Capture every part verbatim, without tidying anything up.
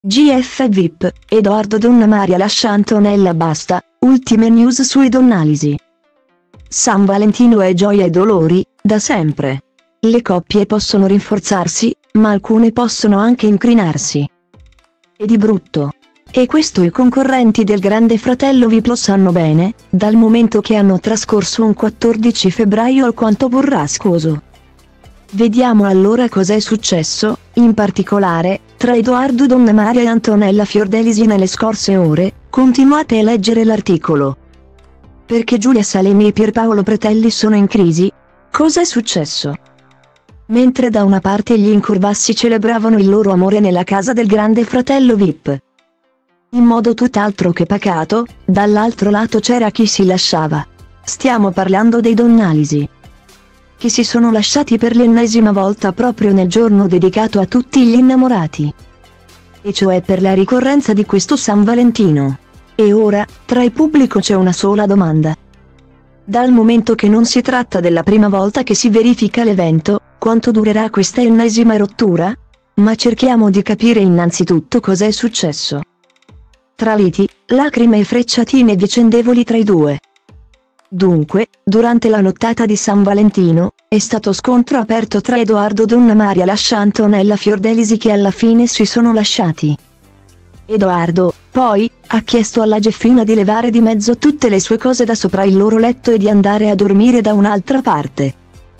G F V I P, Edoardo Donnamaria lascia Antonella Basta, ultime news sui Donnalisi. San Valentino è gioia e dolori, da sempre. Le coppie possono rinforzarsi, ma alcune possono anche incrinarsi. E di brutto. E questo i concorrenti del Grande Fratello V I P lo sanno bene, dal momento che hanno trascorso un quattordici febbraio alquanto burrascoso. Vediamo allora cos'è successo, in particolare, tra Edoardo Donnamaria e Antonella Fiordalisi nelle scorse ore. Continuate a leggere l'articolo. Perché Giulia Salemi e Pierpaolo Pretelli sono in crisi? Cosa è successo? Mentre da una parte gli incurvassi celebravano il loro amore nella casa del Grande Fratello V I P, in modo tutt'altro che pacato, dall'altro lato c'era chi si lasciava. Stiamo parlando dei Donnalisi, che si sono lasciati per l'ennesima volta proprio nel giorno dedicato a tutti gli innamorati, e cioè per la ricorrenza di questo San Valentino. E ora, tra il pubblico c'è una sola domanda. Dal momento che non si tratta della prima volta che si verifica l'evento, quanto durerà questa ennesima rottura? Ma cerchiamo di capire innanzitutto cos'è successo. Tra liti, lacrime e frecciatine vicendevoli tra i due. Dunque, durante la nottata di San Valentino, è stato scontro aperto tra Edoardo Donnamaria lascia Antonella Fiordalisi, che alla fine si sono lasciati. Edoardo, poi, ha chiesto alla Geffina di levare di mezzo tutte le sue cose da sopra il loro letto e di andare a dormire da un'altra parte,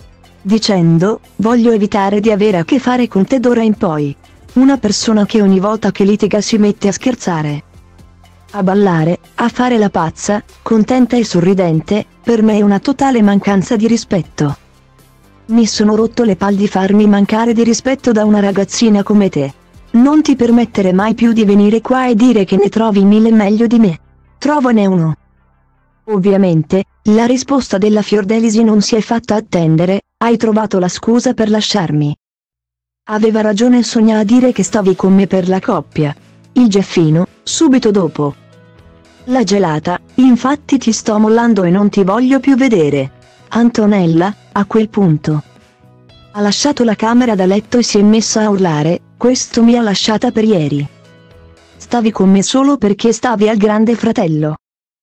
dicendo: voglio evitare di avere a che fare con te d'ora in poi. Una persona che ogni volta che litiga si mette a scherzare, a ballare, a fare la pazza, contenta e sorridente, per me è una totale mancanza di rispetto. Mi sono rotto le palle di farmi mancare di rispetto da una ragazzina come te. Non ti permettere mai più di venire qua e dire che ne trovi mille meglio di me. Trovane uno. Ovviamente, la risposta della Fiordalisi non si è fatta attendere: hai trovato la scusa per lasciarmi. Aveva ragione Sonia a dire che stavi con me per la coppia. Il Geffino, subito dopo. La gelata: infatti ti sto mollando e non ti voglio più vedere. Antonella, a quel punto, ha lasciato la camera da letto e si è messa a urlare: questo mi ha lasciata per ieri. Stavi con me solo perché stavi al Grande Fratello.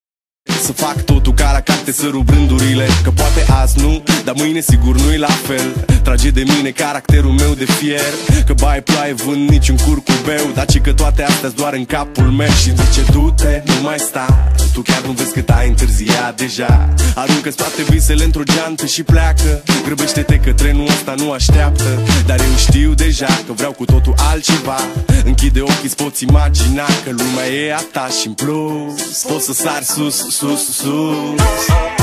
Să fac totul ca la carte, să rup rândurile, că poate azi nu, dar mâine sigur nu-i la fel. Trage de mine caracterul meu de fier, că baie ploaie vând niciun curcubeu, dar ci că toate astea doar în capul meu. Și zice du-te, nu mai sta, tu chiar nu vezi cât ai întârziat deja. Aruncă-ți toate visele într-o geantă și pleacă. Grăbește-te că trenul ăsta nu așteaptă. Dar eu știu deja că vreau cu totul altceva. Închide ochii, îți poți imagina că lumea e a ta și în plus poți să sari sus, sus, sus.